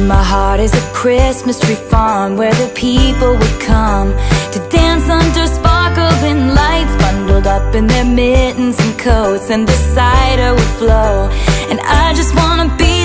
My heart is a Christmas tree farm where the people would come to dance under sparkling lights, bundled up in their mittens and coats, and the cider would flow. And I just wanna be